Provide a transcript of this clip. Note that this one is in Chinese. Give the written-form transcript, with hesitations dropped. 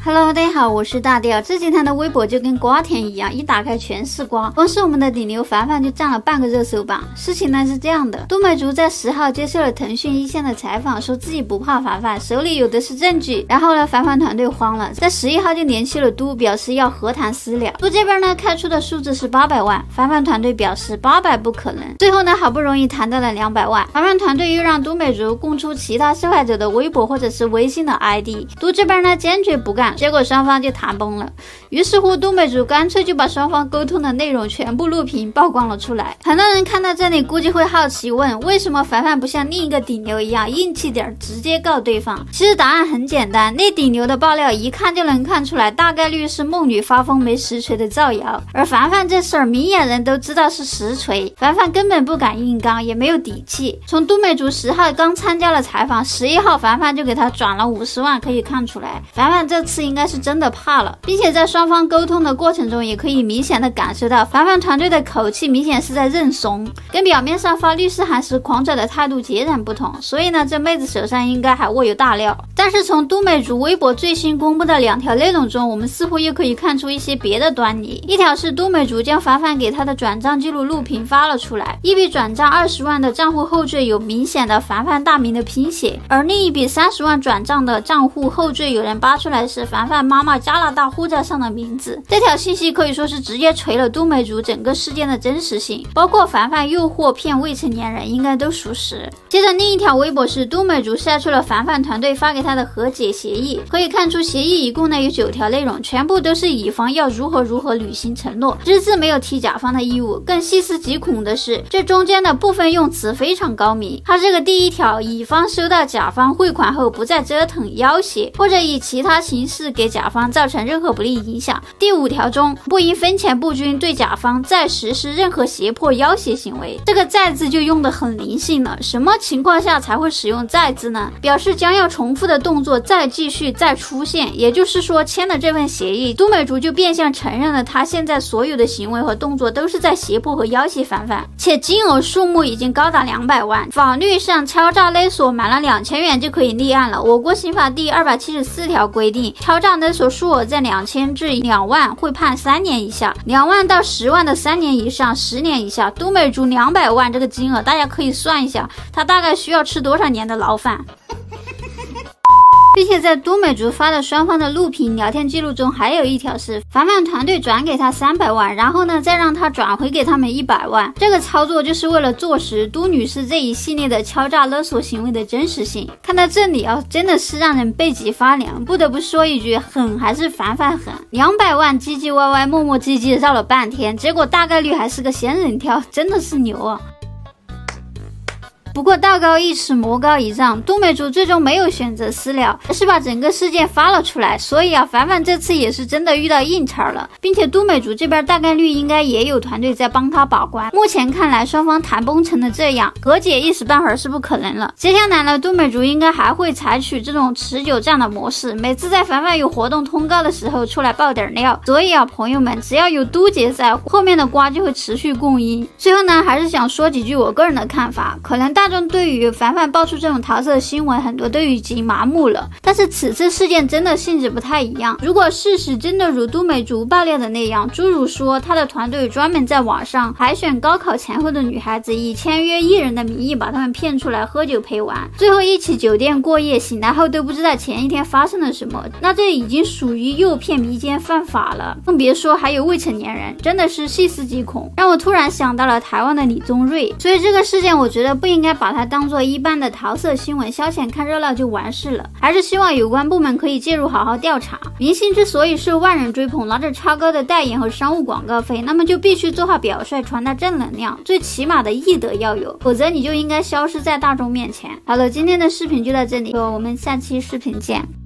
Hello， 大家好，我是大调。这几天的微博就跟瓜田一样，一打开全是瓜。光是我们的顶流凡凡就占了半个热搜榜。事情呢是这样的，都美竹在10号接受了腾讯一线的采访，说自己不怕凡凡，手里有的是证据。然后呢，凡凡团队慌了，在11号就联系了都，表示要和谈私了。都这边呢开出的数字是800万，凡凡团队表示800不可能。最后呢，好不容易谈到了200万，凡凡团队又让都美竹供出其他受害者的微博或者是微信的 ID， 都这边呢坚决不干。结果双方就谈崩了，于是乎都美竹干脆就把双方沟通的内容全部录屏曝光了出来。很多人看到这里估计会好奇问，为什么凡凡不像另一个顶流一样硬气点，直接告对方？其实答案很简单，那顶流的爆料一看就能看出来，大概率是梦女发疯没实锤的造谣，而凡凡这事儿明眼人都知道是实锤，凡凡根本不敢硬刚，也没有底气。从都美竹10号刚参加了采访，11号凡凡就给他转了50万，可以看出来凡凡这次应该是真的怕了，并且在双方沟通的过程中也可以明显的感受到凡凡团队的口气明显是在认怂，跟表面上发律师函时狂拽的态度截然不同，所以呢这妹子手上应该还握有大料。但是从都美竹微博最新公布的2条内容中，我们似乎又可以看出一些别的端倪。一条是都美竹将凡凡给他的转账记录录屏发了出来，一笔转账20万的账户后缀有明显的凡凡大名的拼写，而另一笔30万转账的账户后缀有人扒出来是凡凡妈妈加拿大护照上的名字。这条信息可以说是直接锤了都美竹整个事件的真实性，包括凡凡诱惑骗未成年人应该都属实。接着另一条微博是都美竹晒出了凡凡团队发给他的和解协议，可以看出协议一共呢有9条内容，全部都是乙方要如何履行承诺，只字没有提甲方的义务。更细思极恐的是，这中间的部分用词非常高明。他这个第1条，乙方收到甲方汇款后不再折腾要挟，或者以其他形式给甲方造成任何不利影响。第5条中，不因分钱不均对甲方再实施任何胁迫要挟行为。这个再字就用得很灵性了，什么情况下才会使用再字呢？表示将要重复的动作再继续再出现，也就是说签了这份协议，都美竹就变相承认了他现在所有的行为和动作都是在胁迫和要挟凡凡，且金额数目已经高达200万。法律上敲诈勒索满了2000元就可以立案了。我国刑法第274条规定，敲诈勒索数额在2000至2万会判3年以下，2万到10万的3年以上10年以下。都美竹200万这个金额大家可以算一下，他大概需要吃多少年的牢饭。并且在都美竹发的双方的录屏聊天记录中，还有一条是凡凡团队转给他300万，然后呢再让他转回给他们100万。这个操作就是为了坐实都女士这一系列的敲诈勒索行为的真实性。看到这里啊，真的是让人背脊发凉，不得不说一句，狠还是凡凡狠。200万唧唧歪歪磨磨唧唧绕了半天，结果大概率还是个仙人跳，真的是牛啊。不过道高一尺魔高一丈，都美竹最终没有选择私了，而是把整个事件发了出来。所以啊，凡凡这次也是真的遇到硬茬了，并且都美竹这边大概率应该也有团队在帮他把关。目前看来，双方谈崩成了这样，和解一时半会儿是不可能了。接下来呢，都美竹应该还会采取这种持久战的模式，每次在凡凡有活动通告的时候出来爆点料。所以啊，朋友们，只要有都姐在，后面的瓜就会持续供应。最后呢，还是想说几句我个人的看法，可能大众对于凡凡爆出这种桃色的新闻，很多都已经麻木了。但是此次事件真的性质不太一样。如果事实真的如都美竹爆料的那样，诸如说他的团队专门在网上海选高考前后的女孩子，以签约艺人的名义把他们骗出来喝酒陪玩，最后一起酒店过夜，醒来后都不知道前一天发生了什么，那这已经属于诱骗迷奸犯法了，更别说还有未成年人，真的是细思极恐，让我突然想到了台湾的李宗瑞。所以这个事件我觉得不应该把它当做一般的桃色新闻消遣看热闹就完事了，还是希望有关部门可以介入好好调查。明星之所以受万人追捧，拿着超高的代言和商务广告费，那么就必须做好表率，传达正能量，最起码的义德要有，否则你就应该消失在大众面前。好了，今天的视频就到这里，我们下期视频见。